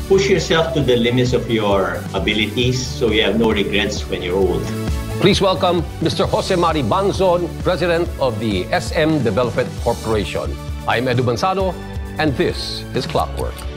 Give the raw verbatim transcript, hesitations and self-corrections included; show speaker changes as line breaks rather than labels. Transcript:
Push yourself to the limits of your abilities so you have no regrets when you're old.
Please welcome Mister Jose Mari Banzon, President of the S M Development Corporation. I'm Edu Bansado, and this is Clockwork.